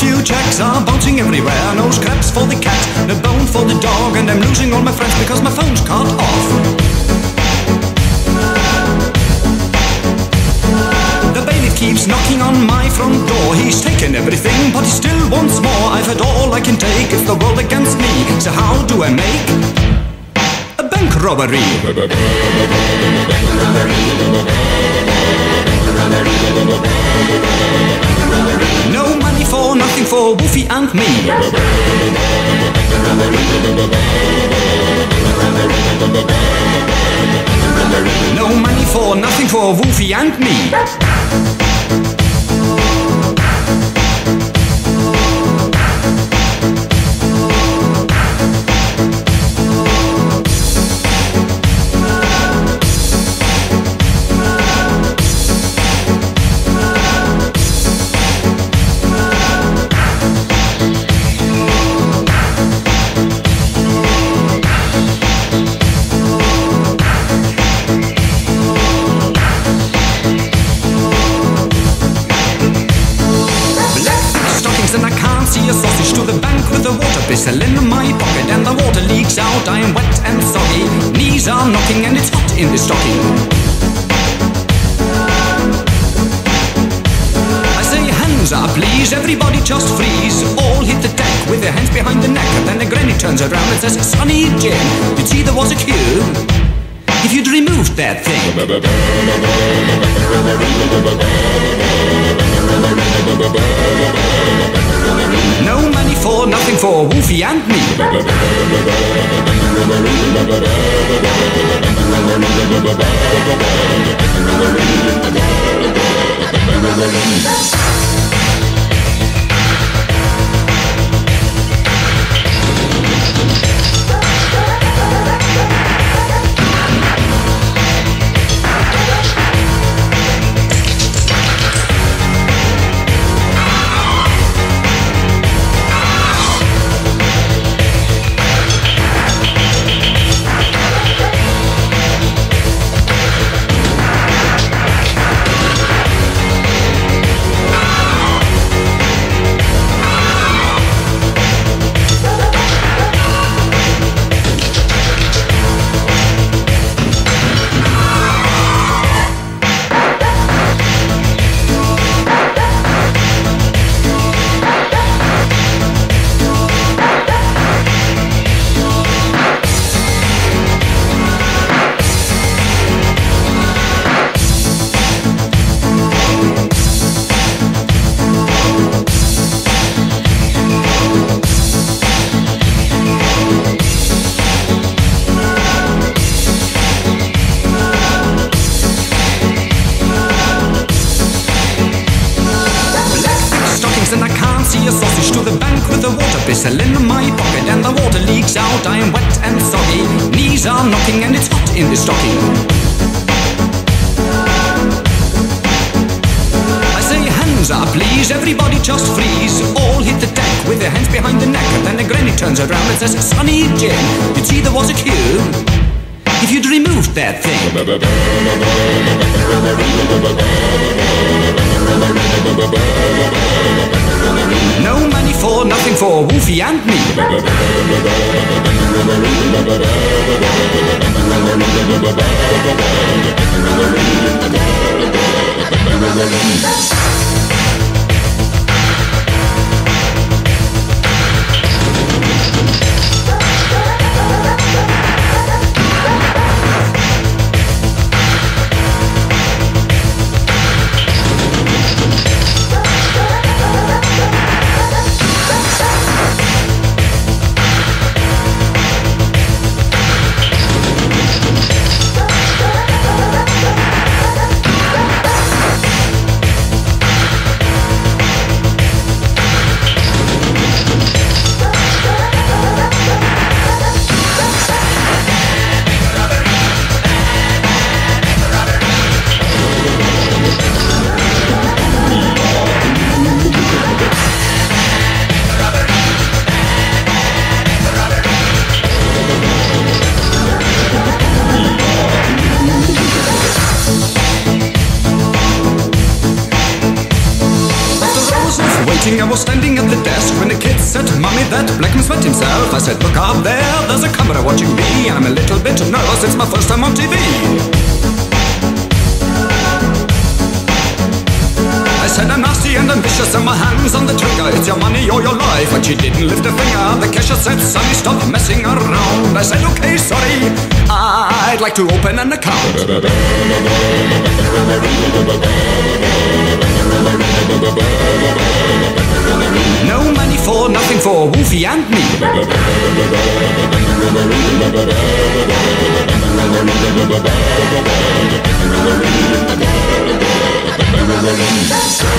few checks are bouncing everywhere. No scraps for the cat, no bone for the dog, and I'm losing all my friends because my phone's cut off. The bailiff keeps knocking on my front door. He's taken everything, but he still wants more. I've had all I can take, it's the world against me. So how do I make a bank robbery? No money for nothing for Wolfie and me. No money for nothing for Wolfie and me. Pistol in my pocket and the water leaks out. I am wet and soggy. Knees are knocking and it's hot in the stocking. I say hands up please, everybody just freeze. All hit the deck with their hands behind the neck. And then the granny turns around and says, Sonny Jim, you'd see there was a queue if you'd removed that thing. No money for nothing for Wolfie and me. Pistol in my pocket and the water leaks out. I am wet and soggy. Knees are knocking and it's hot in the stocking. I say hands up please, everybody just freeze. All hit the deck with their hands behind the neck. And then the granny turns around and says, Sonny Jim, you'd see there was a queue if you'd removed that thing. No money for nothing for Wolfie and me. meeting, I was standing at the desk when the kid said, "Mommy, that black man's wet himself." I said, "Look up there, there's a camera watching me. I'm a little bit nervous, it's my first time on TV." I said, "I'm nasty and ambitious and my hands on the trigger. It's your money or your life." But she didn't lift a finger. The cashier said, "Sonny, stop messing around." I said, "Okay, sorry, I'd like to open an account." No money for nothing for Wolfie and me. That's